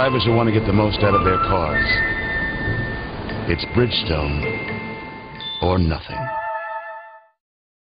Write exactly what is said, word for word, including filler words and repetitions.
drivers who want to get the most out of their cars. It's Bridgestone or nothing.